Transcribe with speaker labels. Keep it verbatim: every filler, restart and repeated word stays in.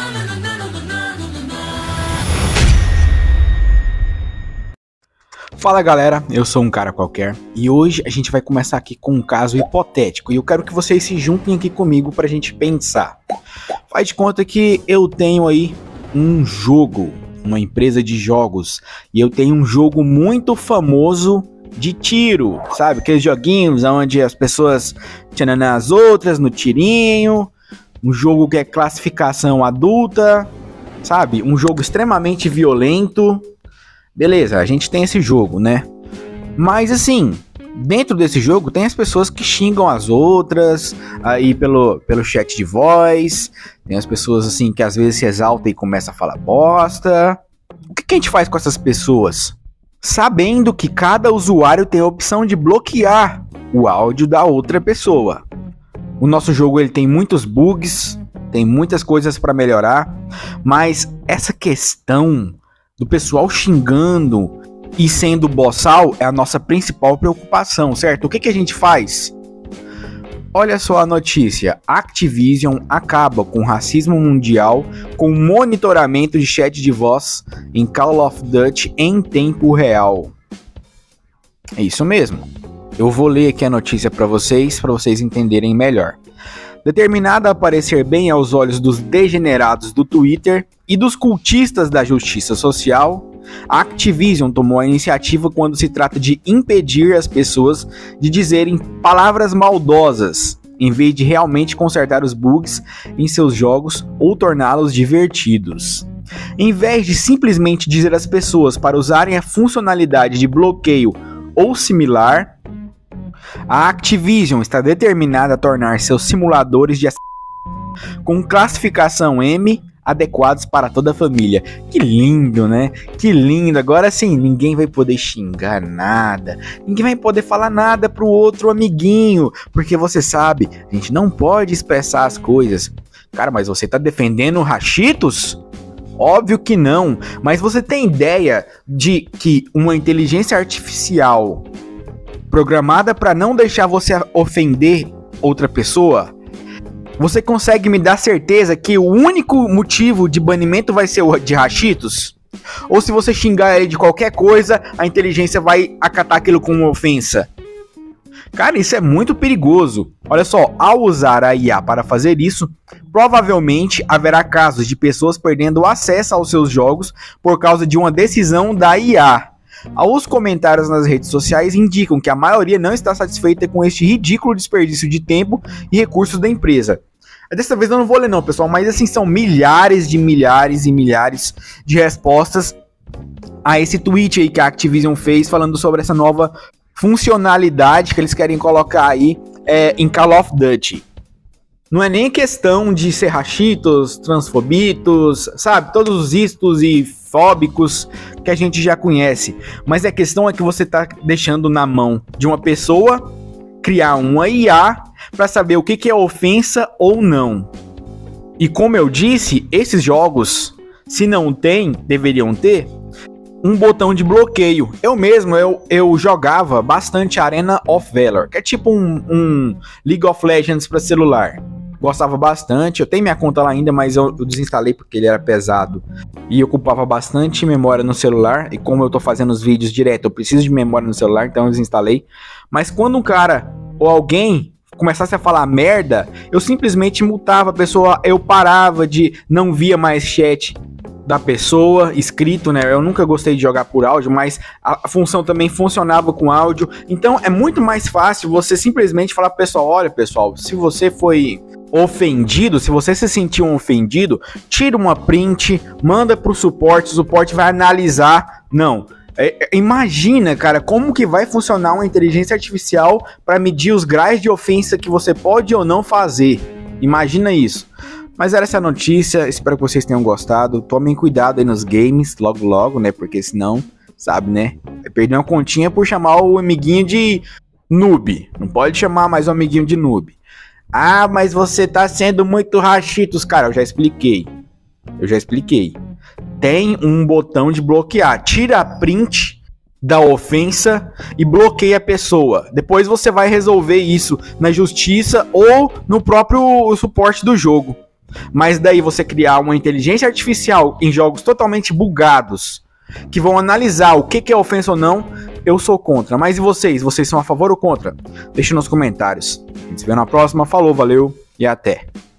Speaker 1: Fala galera, eu sou um cara qualquer e hoje a gente vai começar aqui com um caso hipotético e eu quero que vocês se juntem aqui comigo pra gente pensar. Faz de conta que eu tenho aí um jogo, uma empresa de jogos, e eu tenho um jogo muito famoso de tiro, sabe? Aqueles joguinhos onde as pessoas tiram as outras no tirinho, um jogo que é classificação adulta, sabe? Um jogo extremamente violento. Beleza, a gente tem esse jogo, né? Mas assim, dentro desse jogo tem as pessoas que xingam as outras aí pelo, pelo chat de voz. Tem as pessoas assim que às vezes se exaltam e começam a falar bosta. O que, que a gente faz com essas pessoas? Sabendo que cada usuário tem a opção de bloquear o áudio da outra pessoa. O nosso jogo ele tem muitos bugs, tem muitas coisas para melhorar, mas essa questão do pessoal xingando e sendo boçal é a nossa principal preocupação, certo? O que, que a gente faz? Olha só a notícia: Activision acaba com racismo mundial com monitoramento de chat de voz em Call of Duty em tempo real. É isso mesmo. Eu vou ler aqui a notícia para vocês, para vocês entenderem melhor. Determinada a parecer bem aos olhos dos degenerados do Twitter e dos cultistas da justiça social, a Activision tomou a iniciativa quando se trata de impedir as pessoas de dizerem palavras maldosas, em vez de realmente consertar os bugs em seus jogos ou torná-los divertidos. Em vez de simplesmente dizer às pessoas para usarem a funcionalidade de bloqueio ou similar, a Activision está determinada a tornar seus simuladores de assassinato com classificação M adequados para toda a família. Que lindo, né? Que lindo. Agora sim, ninguém vai poder xingar nada. Ninguém vai poder falar nada pro outro amiguinho. Porque você sabe, a gente não pode expressar as coisas. Cara, mas você tá defendendo rachitos? Óbvio que não. Mas você tem ideia de que uma inteligência artificial programada para não deixar você ofender outra pessoa, você consegue me dar certeza que o único motivo de banimento vai ser o de rachitos? Ou se você xingar ele de qualquer coisa, a inteligência vai acatar aquilo como uma ofensa? Cara, isso é muito perigoso. Olha só, ao usar a I A para fazer isso, provavelmente haverá casos de pessoas perdendo acesso aos seus jogos por causa de uma decisão da I A. Os comentários nas redes sociais indicam que a maioria não está satisfeita com este ridículo desperdício de tempo e recursos da empresa. Dessa vez eu não vou ler não, pessoal, mas assim, são milhares de milhares e milhares de respostas a esse tweet aí que a Activision fez falando sobre essa nova funcionalidade que eles querem colocar aí é, em Call of Duty. Não é nem questão de ser rachitos, transfobitos, sabe? Todos os istos e fóbicos que a gente já conhece. Mas a questão é que você tá deixando na mão de uma pessoa criar uma I A para saber o que, que é ofensa ou não. E como eu disse, esses jogos, se não tem, deveriam ter um botão de bloqueio. Eu mesmo, eu, eu jogava bastante Arena of Valor, que é tipo um, um League of Legends para celular. Gostava bastante, eu tenho minha conta lá ainda, mas eu, eu desinstalei porque ele era pesado e ocupava bastante memória no celular, e como eu tô fazendo os vídeos direto, eu preciso de memória no celular, então eu desinstalei. Mas quando um cara ou alguém começasse a falar merda, eu simplesmente multava a pessoa, eu parava de, não via mais chat da pessoa escrito, né? Eu nunca gostei de jogar por áudio, mas a, a função também funcionava com áudio, então é muito mais fácil você simplesmente falar pro pessoal: olha pessoal, se você foi ofendido, se você se sentiu ofendido, tira uma print, manda pro suporte, o suporte vai analisar. Não, é, é, imagina, cara, como que vai funcionar uma inteligência artificial para medir os graus de ofensa que você pode ou não fazer. Imagina isso. Mas era essa a notícia, espero que vocês tenham gostado. Tomem cuidado aí nos games, logo logo, né, porque senão, sabe, né, vai perder uma continha por chamar o amiguinho de noob. Não pode chamar mais o amiguinho de noob. Ah, mas você tá sendo muito rachitos. Cara, eu já expliquei. Eu já expliquei. Tem um botão de bloquear. Tira a print da ofensa e bloqueia a pessoa. Depois você vai resolver isso na justiça ou no próprio suporte do jogo. Mas daí você criar uma inteligência artificial em jogos totalmente bugados, que vão analisar o que, que é ofensa ou não, eu sou contra. Mas e vocês? Vocês são a favor ou contra? Deixe nos comentários. A gente se vê na próxima. Falou, valeu e até.